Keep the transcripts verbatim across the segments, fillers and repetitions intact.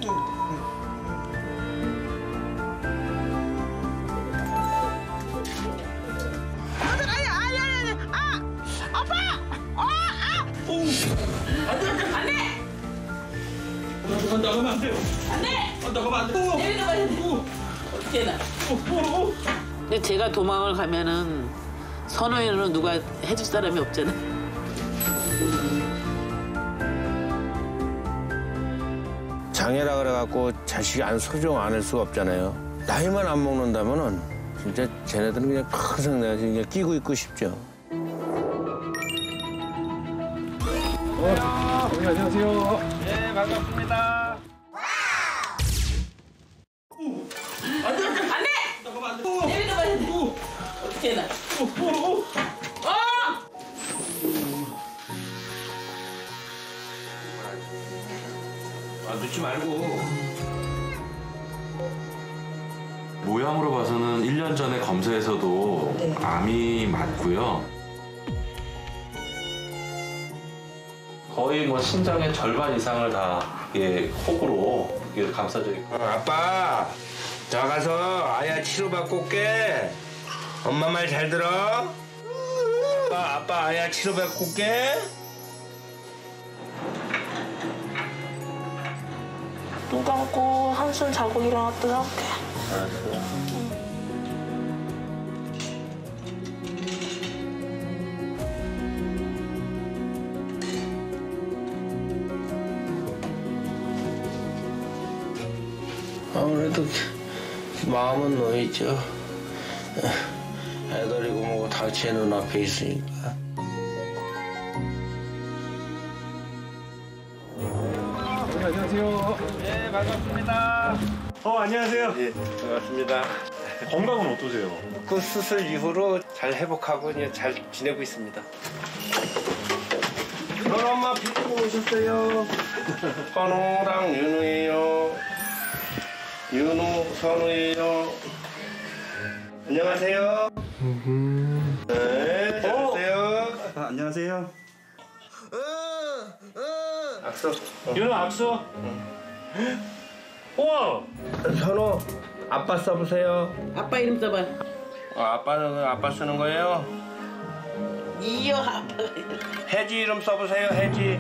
아들, 아니, 아니, 아니, 아니, 아, 아빠, 어, 아, 오, 안돼, 안돼, 안돼. 나가면 안 돼요. 안돼. 나가면 안 돼. 내려가야 돼. 어떻게 나? 근데 제가 도망을 가면은 선우이는 누가 해줄 사람이 없잖아. 장애라 그래갖고 자식이 안 소중 안 할 수가 없잖아요. 나이만 안 먹는다면은 진짜 쟤네들은 그냥 평생 내가 그냥 끼고 있고 싶죠. 어, 네, 안녕하세요. 네, 반갑습니다. 안 돼, 안 돼. 안 돼. 나가면 안 돼. 내려가야 돼. 어떻게 나? 어. 아, 넣지 말고. 모양으로 봐서는 일 년 전에 검사에서도 네. 암이 맞고요. 거의 뭐 신장의 절반 이상을 다 예, 혹으로 예, 감싸져 있고. 어, 아빠, 나가서 아야 치료받고 올게. 엄마 말 잘 들어? 아빠, 아빠 아야 치료받고 올게. 눈 감고 한숨 자고 일어났다 할게. 알았어. 아무래도 마음은 놓이죠. 애들이고 뭐고 다 제 눈앞에 있으니까. 네, 안녕하세요. 네, 반갑습니다. 어, 안녕하세요. 예, 반갑습니다. 건강은 어떠세요? 그 수술 이후로 잘 회복하고 이제 잘 지내고 있습니다. 선우 엄마 빚고 오셨어요. 선우랑 윤우예요. 윤우, 선우예요. 안녕하세요. 네, 안녕하세요. 아, 안녕하세요. 악수. 윤호 악수. 우와. 선우, 아빠 써보세요. 아빠 이름 써봐. 어, 아빠는 아빠 쓰는 거예요? 이요 아빠. 혜지 이름 써보세요. 혜지.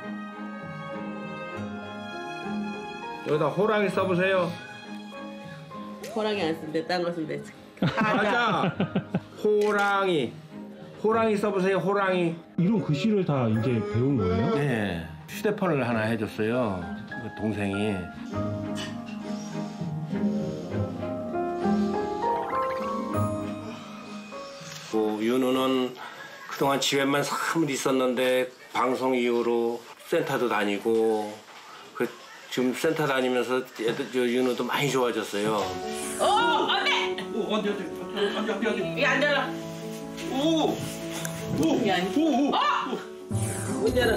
여기다 호랑이 써보세요. 호랑이 안 쓴대. 딴 거 쓴대. 맞아. 호랑이. 호랑이 써보세요. 호랑이. 이런 글씨를 다 이제 배운 거예요? 네. 휴대폰을 하나 해줬어요. 그 동생이. 그 윤우는 그동안 집에만 사물 있었는데 방송 이후로 센터도 다니고 그 지금 센터 다니면서 애들 저 윤우도 많이 좋아졌어요. 어, 안 돼. 오, 안 돼, 안 돼, 안 돼, 안 돼, 안 돼. 이게 안 열어. 오, 오, 이게 아니. 오, 오. 어! 못 열어.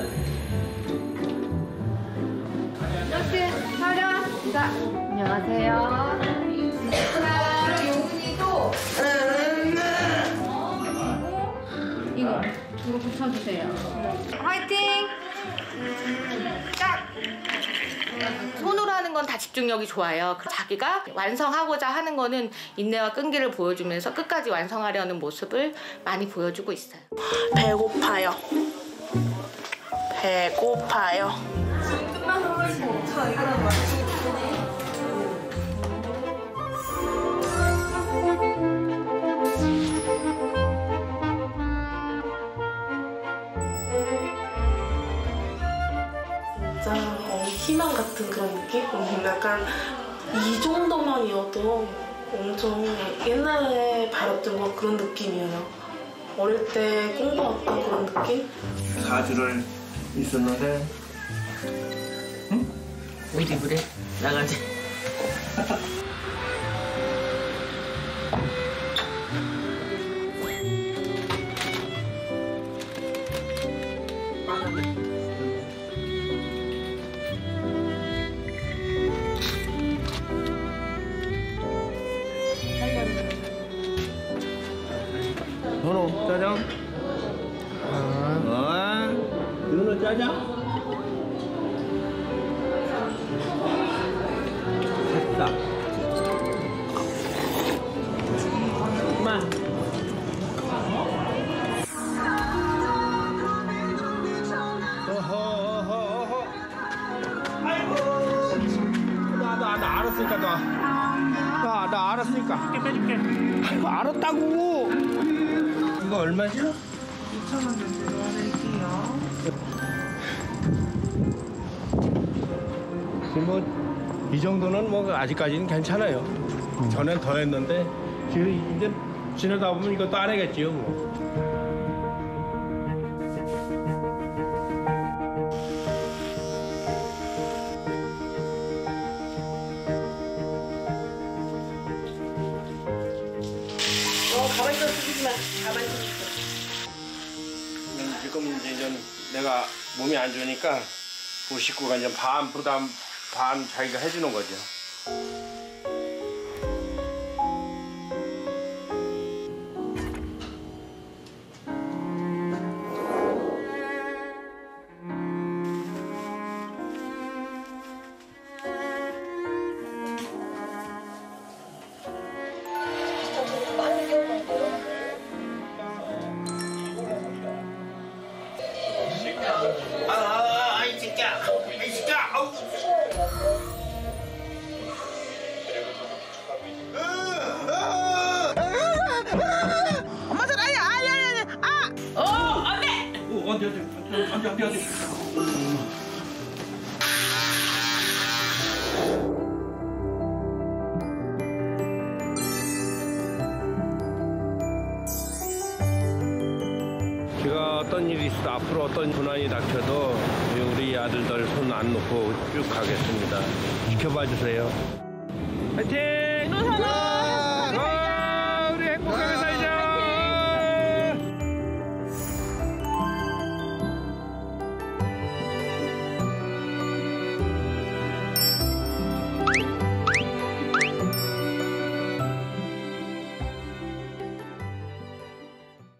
이렇게 촬영. 자, 안녕하세요. 자, 요분이도 이거 이거 붙여주세요. 화이팅! 딱! 손으로 하는 건 다 집중력이 좋아요. 자기가 완성하고자 하는 거는 인내와 끈기를 보여주면서 끝까지 완성하려는 모습을 많이 보여주고 있어요. 배고파요. 배고파요. 진짜 어, 희망 같은 그런 느낌? 음, 약간 이 정도만이어도 엄청 옛날에 바랐던 거 그런 느낌이에요. 어릴 때 꿈꿔왔던 그런 느낌? 사 주를 있었는데 어디 그래? 나가지. 현우 짜장. 아, 윤우 짜장. 알았으니까 놔. 나, 나 알았으니까. 빼줄게, 빼줄게. 아이고, 알았다고. 이거 얼마지? 이천 원 정도 넣어드릴게요. 뭐, 이 정도는 뭐, 아직까지는 괜찮아요. 전엔 더 했는데, 지금 이제 지나다 보면 이것도 안 하겠지요, 뭐. 어, 가만히 있어, 쓰지 마. 가만히 있어. 지금 이제 좀 내가 몸이 안 좋으니까 그 식구가 이제 반 부담, 반 자기가 해주는 거죠. 아, 이 새끼야, 이 새끼야, 아우. 엄마 손 아야 아야 아야 아! 어 안돼! 오, 안 돼, 안 돼, 안 돼, 안 돼, 안 돼. 제가 어떤 일이 있어도 앞으로 어떤 고난이 닥쳐도 우리 아들들 손 안 놓고 쭉 가겠습니다. 지켜봐 주세요. 화이팅! 노사나!